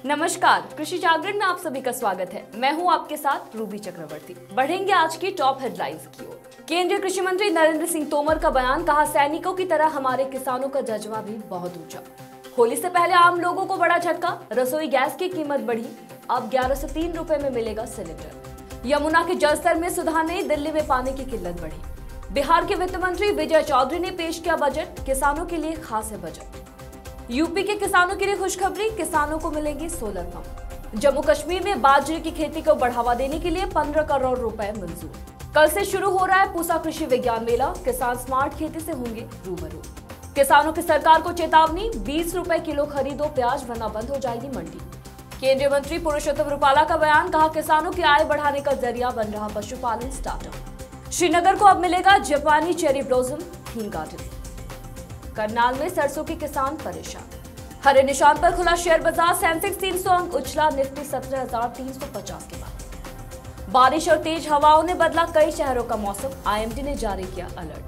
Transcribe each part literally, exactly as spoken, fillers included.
नमस्कार, कृषि जागरण में आप सभी का स्वागत है। मैं हूं आपके साथ रूबी चक्रवर्ती। बढ़ेंगे आज की टॉप हेडलाइंस की ओर। केंद्रीय कृषि मंत्री नरेंद्र सिंह तोमर का बयान, कहा सैनिकों की तरह हमारे किसानों का जज्बा भी बहुत ऊंचा। होली से पहले आम लोगों को बड़ा झटका, रसोई गैस की कीमत बढ़ी, अब ग्यारह सौ तीन रुपए में मिलेगा सिलेंडर। यमुना के जलस्तर में सुधार नहीं, दिल्ली में पानी की किल्लत बढ़ी। बिहार के वित्त मंत्री विजय चौधरी ने पेश किया बजट, किसानों के लिए खास है बजट। यूपी के किसानों के लिए खुशखबरी, किसानों को मिलेंगे सोलर पंप। जम्मू कश्मीर में बाजरे की खेती को बढ़ावा देने के लिए पंद्रह करोड़ रुपए मंजूर। कल से शुरू हो रहा है पूसा कृषि विज्ञान मेला, किसान स्मार्ट खेती से होंगे रूबरू। किसानों की सरकार को चेतावनी, बीस रुपए किलो खरीदो प्याज वरना बंद हो जाएगी मंडी। केंद्रीय मंत्री पुरुषोत्तम रूपाला का बयान, कहा किसानों की आय बढ़ाने का जरिया बन रहा पशुपालन स्टार्टअप। श्रीनगर को अब मिलेगा जापानी cherry blossom theme garden. Karnal में सरसों के किसान परेशान। हरे निशान पर खुला शेयर बाजार, सेंसेक्स तीन सौ अंक उछला, निफ्टी सत्रह हजार तीन सौ पचास के बाद। बारिश और तेज हवाओं ने बदला कई शहरों का मौसम, आईएमडी ने जारी किया अलर्ट।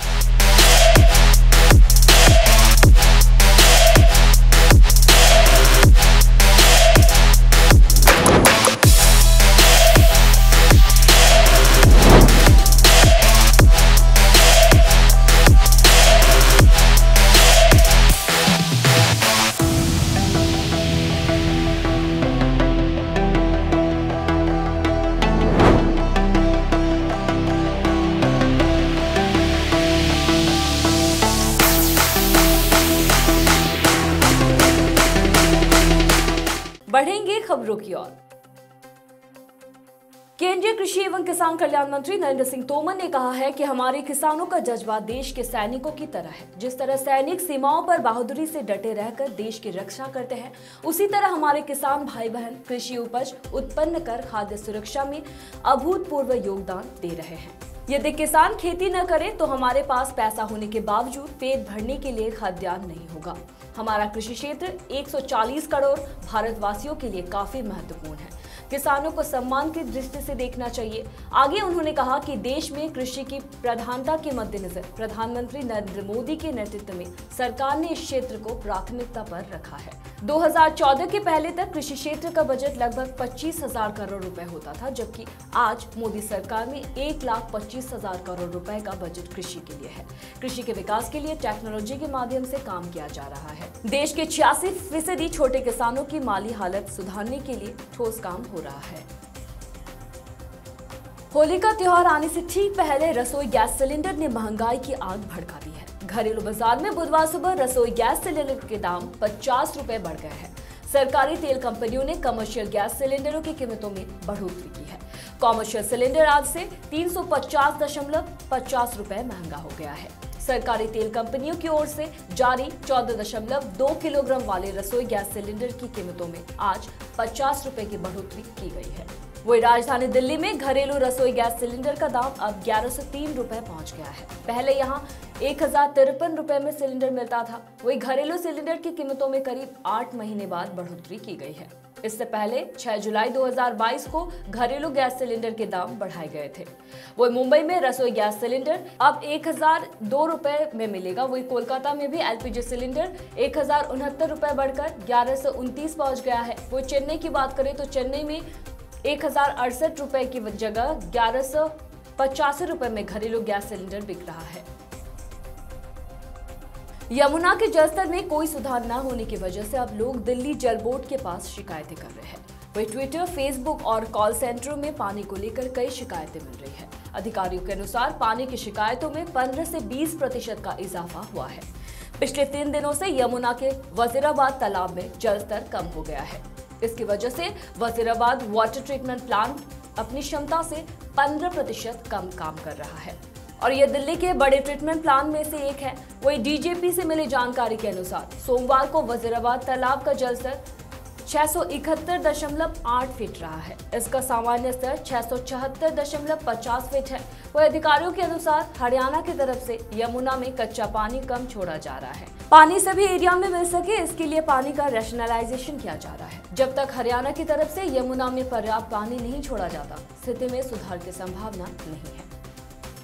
बढ़ेंगे खबरों की ओर। केंद्रीय कृषि एवं किसान कल्याण मंत्री नरेंद्र सिंह तोमर ने कहा है कि हमारे किसानों का जज्बा देश के सैनिकों की तरह है। जिस तरह सैनिक सीमाओं पर बहादुरी से डटे रहकर देश की रक्षा करते हैं, उसी तरह हमारे किसान भाई बहन कृषि उपज उत्पन्न कर खाद्य सुरक्षा में अभूतपूर्व योगदान दे रहे हैं। यदि किसान खेती न करे तो हमारे पास पैसा होने के बावजूद पेट भरने के लिए खाद्यान्न नहीं होगा। हमारा कृषि क्षेत्र एक सौ चालीस करोड़ भारतवासियों के लिए काफी महत्वपूर्ण है। किसानों को सम्मान की दृष्टि से देखना चाहिए। आगे उन्होंने कहा कि देश में कृषि की प्रधानता के मद्देनजर प्रधानमंत्री नरेंद्र मोदी के नेतृत्व में सरकार ने इस क्षेत्र को प्राथमिकता पर रखा है। दो हज़ार चौदह के पहले तक कृषि क्षेत्र का बजट लगभग पच्चीस हजार करोड़ रुपए होता था, जबकि आज मोदी सरकार में एक लाख पच्चीस हजार करोड़ रुपए का बजट कृषि के लिए है। कृषि के विकास के लिए टेक्नोलॉजी के माध्यम से काम किया जा रहा है। देश के छियासी फीसदी छोटे किसानों की माली हालत सुधारने के लिए ठोस काम हो रहा है। होली का त्योहार आने से ठीक पहले रसोई गैस सिलेंडर ने महंगाई की आग भड़का दी है। घरेलू बाजार में बुधवार सुबह रसोई गैस सिलेंडर के दाम पचास रुपए बढ़ गए हैं। सरकारी तेल कंपनियों ने कमर्शियल गैस सिलेंडरों की कीमतों में बढ़ोतरी की है। कमर्शियल सिलेंडर आज से तीन सौ पचास दशमलव पचास रुपए महंगा हो गया है। सरकारी तेल कंपनियों की ओर से जारी चौदह दशमलव दो किलोग्राम वाले रसोई गैस सिलेंडर की कीमतों में आज पचास रुपए की बढ़ोतरी की गई है। वही राजधानी दिल्ली में घरेलू रसोई गैस सिलेंडर का दाम अब ग्यारह सौ तीन रुपए पहुंच गया है। पहले यहां एक हजार तिरपन रुपए में सिलेंडर मिलता था। वही घरेलू सिलेंडर की कीमतों में करीब आठ महीने बाद बढ़ोतरी की गई है। इससे पहले छह जुलाई दो हज़ार बाईस को घरेलू गैस सिलेंडर के दाम बढ़ाए गए थे। वही मुंबई में रसोई गैस सिलेंडर अब एक हजार दो रुपए में मिलेगा। वही कोलकाता में भी एलपीजी सिलेंडर एक हजार उनहत्तर रुपए बढ़कर ग्यारह सौ उनतीस पहुंच गया है। वो चेन्नई की बात करें तो चेन्नई में एक हजार अड़सठ रुपए की जगह ग्यारह सौ पचासी रुपए में घरेलू गैस सिलेंडर बिक रहा है। यमुना के जलस्तर में कोई सुधार न होने की वजह से अब लोग दिल्ली जल बोर्ड के पास शिकायतें कर रहे हैं। वही ट्विटर, फेसबुक और कॉल सेंटरों में पानी को लेकर कई शिकायतें मिल रही है। अधिकारियों के अनुसार पानी की शिकायतों में पंद्रह से बीस प्रतिशत का इजाफा हुआ है। पिछले तीन दिनों से यमुना के वजीराबाद तालाब में जलस्तर कम हो गया है। इसकी वजह से वजीराबाद वाटर ट्रीटमेंट प्लांट अपनी क्षमता से पंद्रह प्रतिशत कम काम कर रहा है और यह दिल्ली के बड़े ट्रीटमेंट प्लांट में से एक है। वही डीजीपी से मिली जानकारी के अनुसार सोमवार को वजीराबाद तालाब का जलस्तर छह सौ इकहत्तर दशमलव आठ फीट रहा है। इसका सामान्य स्तर छह सौ चौहत्तर दशमलव पचास फीट है। वही अधिकारियों के अनुसार हरियाणा की तरफ से यमुना में कच्चा पानी कम छोड़ा जा रहा है। पानी सभी एरिया में मिल सके इसके लिए पानी का रैशनलाइजेशन किया जा रहा है। जब तक हरियाणा की तरफ से यमुना में पर्याप्त पानी नहीं छोड़ा जाता, स्थिति में सुधार की संभावना नहीं है।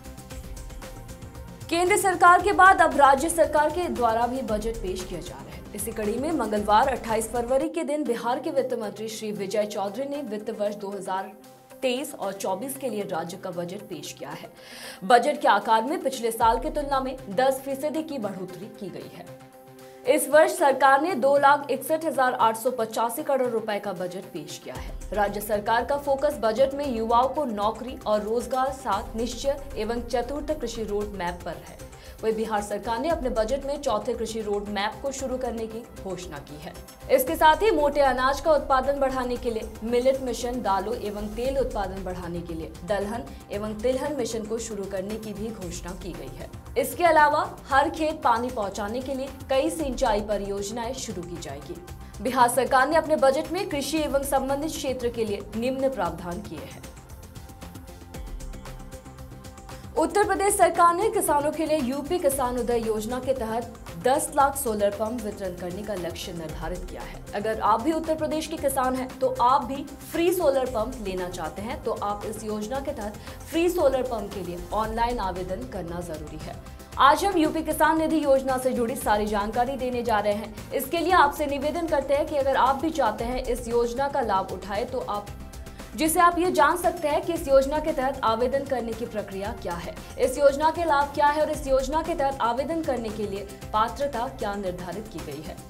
केंद्र सरकार के बाद अब राज्य सरकार के द्वारा भी बजट पेश किए जा रहे हैं। इसी कड़ी में मंगलवार अट्ठाईस फरवरी के दिन बिहार के वित्त मंत्री श्री विजय चौधरी ने वित्त वर्ष दो हज़ार तेईस और चौबीस के लिए राज्य का बजट पेश किया है। बजट के आकार में पिछले साल की तुलना में दस फीसदी की बढ़ोतरी की गई है। इस वर्ष सरकार ने दो लाख इकसठ हजार आठ सौ पचासी करोड़ रुपए का बजट पेश किया है। राज्य सरकार का फोकस बजट में युवाओं को नौकरी और रोजगार, साथ निश्चय एवं चतुर्थ कृषि रोड मैप पर है। वही बिहार सरकार ने अपने बजट में चौथे कृषि रोड मैप को शुरू करने की घोषणा की है। इसके साथ ही मोटे अनाज का उत्पादन बढ़ाने के लिए मिलेट मिशन, दालों एवं तेल उत्पादन बढ़ाने के लिए दलहन एवं तिलहन मिशन को शुरू करने की भी घोषणा की गई है। इसके अलावा हर खेत पानी पहुंचाने के लिए कई सिंचाई परियोजनाएं शुरू की जाएगी। बिहार सरकार ने अपने बजट में कृषि एवं संबंधित क्षेत्र के लिए निम्न प्रावधान किए हैं। उत्तर प्रदेश सरकार ने किसानों के लिए यूपी किसान उदय योजना के तहत दस लाख सोलर पंप वितरण करने का लक्ष्य निर्धारित किया है। अगर आप भी उत्तर प्रदेश के किसान हैं तो आप भी फ्री सोलर पंप लेना चाहते हैं तो आप इस योजना के तहत फ्री सोलर पंप के लिए ऑनलाइन आवेदन करना जरूरी है। आज हम यूपी किसान निधि योजना से जुड़ी सारी जानकारी देने जा रहे हैं। इसके लिए आपसे निवेदन करते हैं कि अगर आप भी चाहते हैं इस योजना का लाभ उठाए तो आप जिसे आप ये जान सकते हैं कि इस योजना के तहत आवेदन करने की प्रक्रिया क्या है, इस योजना के लाभ क्या है और इस योजना के तहत आवेदन करने के लिए पात्रता क्या निर्धारित की गई है।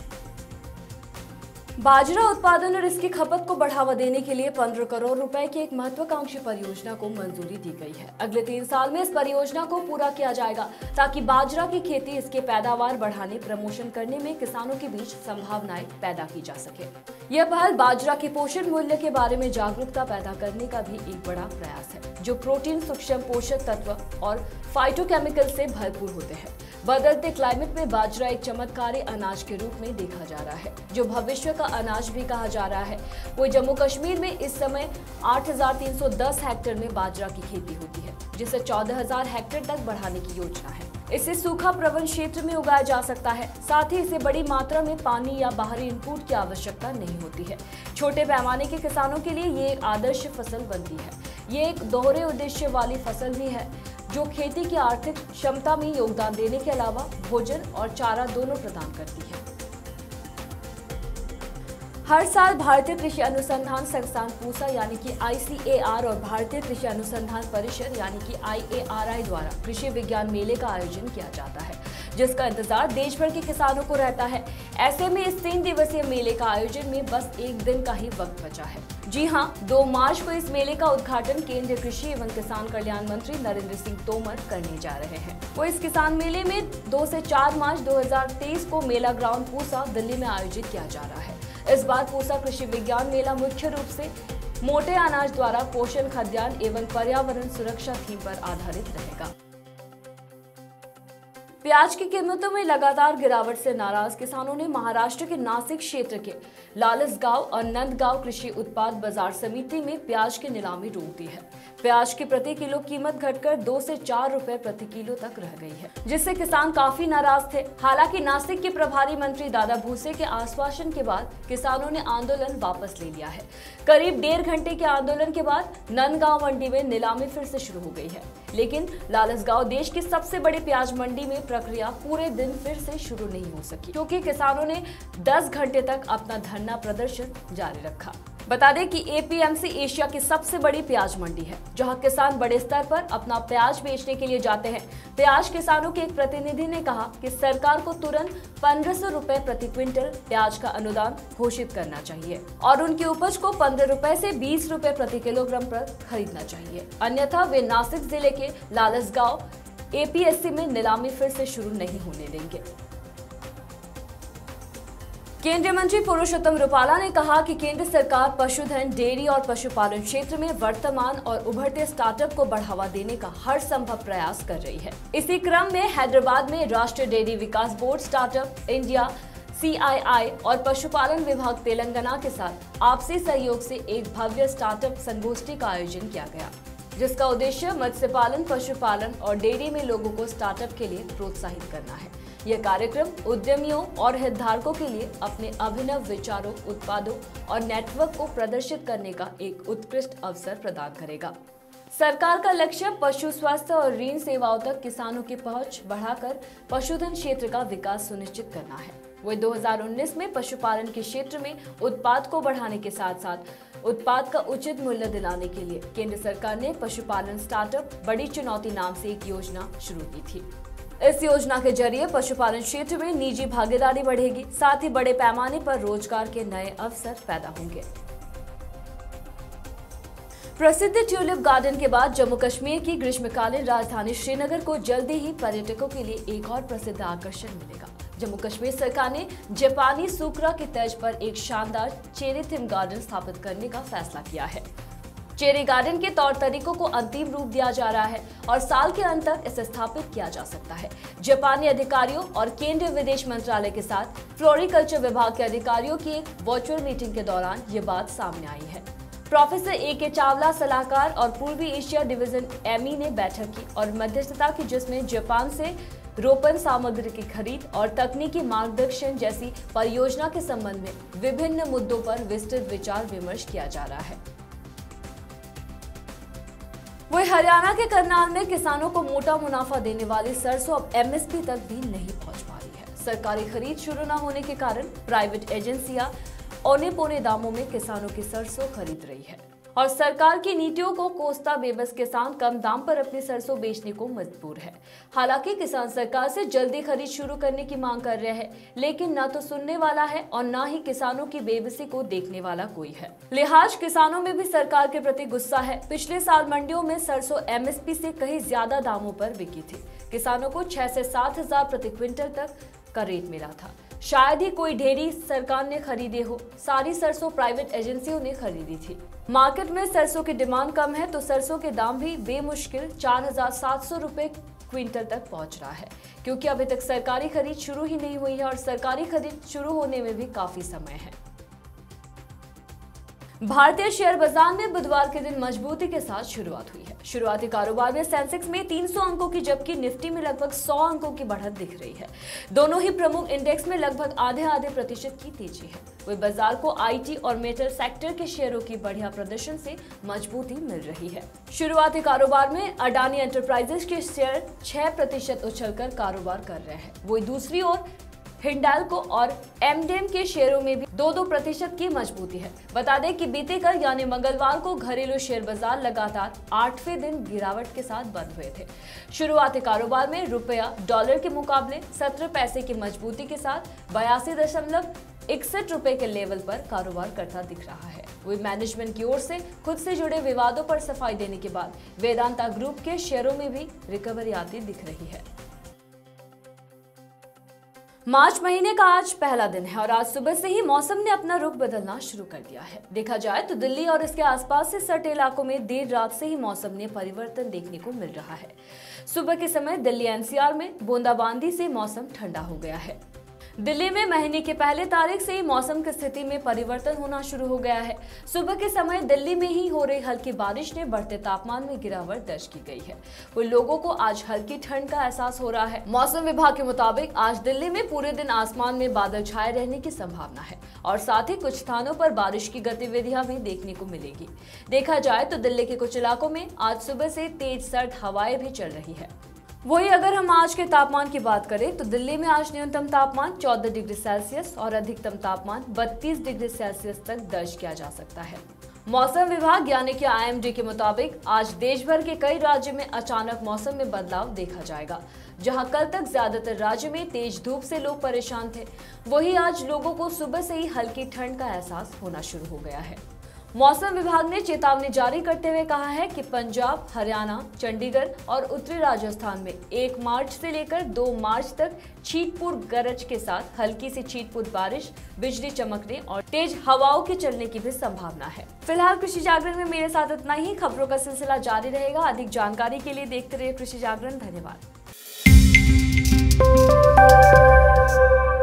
बाजरा उत्पादन और इसकी खपत को बढ़ावा देने के लिए पंद्रह करोड़ रुपए की एक महत्वाकांक्षी परियोजना को मंजूरी दी गई है। अगले तीन साल में इस परियोजना को पूरा किया जाएगा ताकि बाजरा की खेती, इसके पैदावार बढ़ाने, प्रमोशन करने में किसानों के बीच संभावनाएं पैदा की जा सके। यह पहल बाजरा के पोषण मूल्य के बारे में जागरूकता पैदा करने का भी एक बड़ा प्रयास है, जो प्रोटीन, सूक्ष्म पोषक तत्व और फाइटोकेमिकल से भरपूर होते हैं। बदलते क्लाइमेट में बाजरा एक चमत्कारी अनाज के रूप में देखा जा रहा है, जो भविष्य का अनाज भी कहा जा रहा है। वो जम्मू कश्मीर में इस समय आठ हज़ार तीन सौ दस हेक्टेयर में बाजरा की खेती होती है, जिसे चौदह हज़ार हेक्टेयर तक बढ़ाने की योजना है। इसे सूखा प्रवण क्षेत्र में उगाया जा सकता है। साथ ही इसे बड़ी मात्रा में पानी या बाहरी इनपुट की आवश्यकता नहीं होती है। छोटे पैमाने के किसानों के लिए ये एक आदर्श फसल बनती है। ये एक दोहरे उद्देश्य वाली फसल भी है, जो खेती की आर्थिक क्षमता में योगदान देने के अलावा भोजन और चारा दोनों प्रदान करती है। हर साल भारतीय कृषि अनुसंधान संस्थान पूसा यानी कि आई सी ए आर और भारतीय कृषि अनुसंधान परिषद यानी कि आई ए आर आई द्वारा कृषि विज्ञान मेले का आयोजन किया जाता है, जिसका इंतजार देश भर के किसानों को रहता है। ऐसे में इस तीन दिवसीय मेले का आयोजन में बस एक दिन का ही वक्त बचा है। जी हां, दो मार्च को इस मेले का उद्घाटन केंद्रीय कृषि एवं किसान कल्याण मंत्री नरेंद्र सिंह तोमर करने जा रहे हैं। वो इस किसान मेले में दो से चार मार्च दो हज़ार तेईस को मेला ग्राउंड पूसा दिल्ली में आयोजित किया जा रहा है। इस बार पूसा कृषि विज्ञान मेला मुख्य रूप से मोटे अनाज द्वारा पोषण, खाद्यान्न एवं पर्यावरण सुरक्षा थीम पर आधारित रहेगा। प्याज की कीमतों में लगातार गिरावट से नाराज किसानों ने महाराष्ट्र के नासिक क्षेत्र के लालसगांव और नंदगांव कृषि उत्पाद बाजार समिति में प्याज की नीलामी रोक दी है। प्याज की प्रति किलो कीमत घटकर दो से चार रुपए प्रति किलो तक रह गई है, जिससे किसान काफी नाराज थे। हालांकि नासिक के प्रभारी मंत्री दादा भूसे के आश्वासन के बाद किसानों ने आंदोलन वापस ले लिया है। करीब डेढ़ घंटे के आंदोलन के बाद नंदगांव मंडी में नीलामी फिर से शुरू हो गई है, लेकिन लालसगांव देश की सबसे बड़ी प्याज मंडी में प्रक्रिया पूरे दिन फिर से शुरू नहीं हो सकी, क्योंकि किसानों ने दस घंटे तक अपना धरना प्रदर्शन जारी रखा। बता दें कि A P M C Asia की सबसे बड़ी प्याज मंडी है, जहां किसान बड़े स्तर पर अपना प्याज बेचने के लिए जाते हैं। प्याज किसानों के एक प्रतिनिधि ने कहा कि सरकार को तुरंत पंद्रह सौ रुपए प्रति क्विंटल प्याज का अनुदान घोषित करना चाहिए और उनकी उपज को पंद्रह रुपए से बीस रुपए प्रति किलोग्राम पर खरीदना चाहिए, अन्यथा वे नासिक जिले के लालसगांव ए पी एस सी में नीलामी फिर से शुरू नहीं होने देंगे। केंद्रीय मंत्री पुरुषोत्तम रूपाला ने कहा कि केंद्र सरकार पशुधन, डेयरी और पशुपालन क्षेत्र में वर्तमान और उभरते स्टार्टअप को बढ़ावा देने का हर संभव प्रयास कर रही है। इसी क्रम में हैदराबाद में राष्ट्रीय डेयरी विकास board, startup India, C I I और पशुपालन विभाग तेलंगाना के साथ आपसी सहयोग से एक भव्य स्टार्टअप संगोष्ठी का आयोजन किया गया, जिसका उद्देश्य मत्स्य पालन, पशुपालन और डेयरी में लोगों को स्टार्टअप के लिए प्रोत्साहित करना है। यह कार्यक्रम उद्यमियों और हितधारकों के लिए अपने अभिनव विचारों, उत्पादों और नेटवर्क को प्रदर्शित करने का एक उत्कृष्ट अवसर प्रदान करेगा। सरकार का लक्ष्य पशु स्वास्थ्य और ऋण सेवाओं तक किसानों की पहुंच बढ़ाकर पशुधन क्षेत्र का विकास सुनिश्चित करना है। वही दो हज़ार उन्नीस में पशुपालन के क्षेत्र में उत्पाद को बढ़ाने के साथ साथ उत्पाद का उचित मूल्य दिलाने के लिए केंद्र सरकार ने पशुपालन स्टार्टअप बड़ी चुनौती नाम से एक योजना शुरू की थी। इस योजना के जरिए पशुपालन क्षेत्र में निजी भागीदारी बढ़ेगी, साथ ही बड़े पैमाने पर रोजगार के नए अवसर पैदा होंगे। प्रसिद्ध ट्यूलिप गार्डन के बाद जम्मू कश्मीर की ग्रीष्मकालीन राजधानी श्रीनगर को जल्दी ही पर्यटकों के लिए एक और प्रसिद्ध आकर्षण मिलेगा। जम्मू कश्मीर सरकार ने जापानी सुकरा की तर्ज पर एक शानदार चेरी थीम गार्डन स्थापित करने का फैसला किया है। चेरी गार्डन के तौर तरीकों को अंतिम रूप दिया जा रहा है और साल के अंत तक इसे स्थापित किया जा सकता है। जापानी अधिकारियों और केंद्रीय विदेश मंत्रालय के साथ फ्लोरिकल्चर विभाग के अधिकारियों की एक वर्चुअल मीटिंग के दौरान ये बात सामने आई है। प्रोफेसर ए के चावला सलाहकार और पूर्वी एशिया डिवीजन एमी ने बैठक की और मध्यस्थता की, जिसमें जापान से रोपण सामग्री की खरीद और तकनीकी मार्गदर्शन जैसी परियोजना के संबंध में विभिन्न मुद्दों पर विस्तृत विचार विमर्श किया जा रहा है। वही हरियाणा के करनाल में किसानों को मोटा मुनाफा देने वाली सरसों अब एमएसपी तक भी नहीं पहुंच पा रही है। सरकारी खरीद शुरू न होने के कारण प्राइवेट एजेंसियां औने पौने दामों में किसानों की सरसों खरीद रही है और सरकार की नीतियों को कोसता बेबस किसान कम दाम पर अपनी सरसों बेचने को मजबूर है। हालांकि किसान सरकार से जल्दी खरीद शुरू करने की मांग कर रहे हैं, लेकिन न तो सुनने वाला है और न ही किसानों की बेबसी को देखने वाला कोई है। लिहाज किसानों में भी सरकार के प्रति गुस्सा है। पिछले साल मंडियों में सरसों एमएसपी से कहीं ज्यादा दामों पर बिकी थी। किसानों को छह से सात हजार प्रति क्विंटल तक का रेट मिला था। शायद ही कोई ढेरी सरकार ने खरीदे हो, सारी सरसों प्राइवेट एजेंसियों ने खरीदी थी। मार्केट में सरसों की डिमांड कम है तो सरसों के दाम भी बेमुश्किल चार हजार सात सौ रुपए क्विंटल तक पहुंच रहा है, क्योंकि अभी तक सरकारी खरीद शुरू ही नहीं हुई है और सरकारी खरीद शुरू होने में भी काफी समय है। भारतीय शेयर बाजार में बुधवार के दिन मजबूती के साथ शुरुआत हुई है। शुरुआती कारोबार में सेंसेक्स में तीन सौ अंकों की, जबकि निफ्टी में लगभग सौ अंकों की बढ़त दिख रही है। दोनों ही प्रमुख इंडेक्स में लगभग आधे आधे प्रतिशत की तेजी है। वही बाजार को आईटी और मेटल सेक्टर के शेयरों की बढ़िया प्रदर्शन से मजबूती मिल रही है। शुरुआती कारोबार में अडानी एंटरप्राइजेस के शेयर छह प्रतिशत उछलकर कारोबार कर रहे हैं। वही दूसरी ओर हिंडाल्को और एमडेम के शेयरों में भी दो दो प्रतिशत की मजबूती है। बता दें कि बीते कल यानी मंगलवार को घरेलू शेयर बाजार लगातार आठवें दिन गिरावट के साथ बंद हुए थे। शुरुआती कारोबार में रुपया डॉलर के मुकाबले सत्रह पैसे की मजबूती के साथ बयासी दशमलव इकसठ रुपए के लेवल पर कारोबार करता दिख रहा है। वही मैनेजमेंट की ओर से खुद से जुड़े विवादों पर सफाई देने के बाद वेदांता ग्रुप के शेयरों में भी रिकवरी आती दिख रही है। मार्च महीने का आज पहला दिन है और आज सुबह से ही मौसम ने अपना रुख बदलना शुरू कर दिया है। देखा जाए तो दिल्ली और इसके आसपास से सटे इलाकों में देर रात से ही मौसम में परिवर्तन देखने को मिल रहा है। सुबह के समय दिल्ली एनसीआर में बूंदाबांदी से मौसम ठंडा हो गया है। दिल्ली में महीने के पहले तारीख से ही मौसम की स्थिति में परिवर्तन होना शुरू हो गया है। सुबह के समय दिल्ली में ही हो रही हल्की बारिश ने बढ़ते तापमान में गिरावट दर्ज की गई है। वो लोगों को आज हल्की ठंड का एहसास हो रहा है। मौसम विभाग के मुताबिक आज दिल्ली में पूरे दिन आसमान में बादल छाए रहने की संभावना है और साथ ही कुछ स्थानों पर बारिश की गतिविधियां भी देखने को मिलेगी। देखा जाए तो दिल्ली के कुछ इलाकों में आज सुबह से तेज सर्द हवाएं भी चल रही है। वही अगर हम आज के तापमान की बात करें तो दिल्ली में आज न्यूनतम तापमान चौदह डिग्री सेल्सियस और अधिकतम तापमान बत्तीस डिग्री सेल्सियस तक दर्ज किया जा सकता है। मौसम विभाग यानी कि आईएमडी के मुताबिक आज देश भर के कई राज्यों में अचानक मौसम में बदलाव देखा जाएगा। जहां कल तक ज्यादातर राज्यों में तेज धूप से लोग परेशान थे, वही आज लोगों को सुबह से ही हल्की ठंड का एहसास होना शुरू हो गया है। मौसम विभाग ने चेतावनी जारी करते हुए कहा है कि पंजाब, हरियाणा, चंडीगढ़ और उत्तरी राजस्थान में एक मार्च से लेकर दो मार्च तक छींट-फूट गरज के साथ हल्की सी छींट-फूट बारिश, बिजली चमकने और तेज हवाओं के चलने की भी संभावना है। फिलहाल कृषि जागरण में मेरे साथ इतना ही। खबरों का सिलसिला जारी रहेगा। अधिक जानकारी के लिए देखते रहिए कृषि जागरण। धन्यवाद।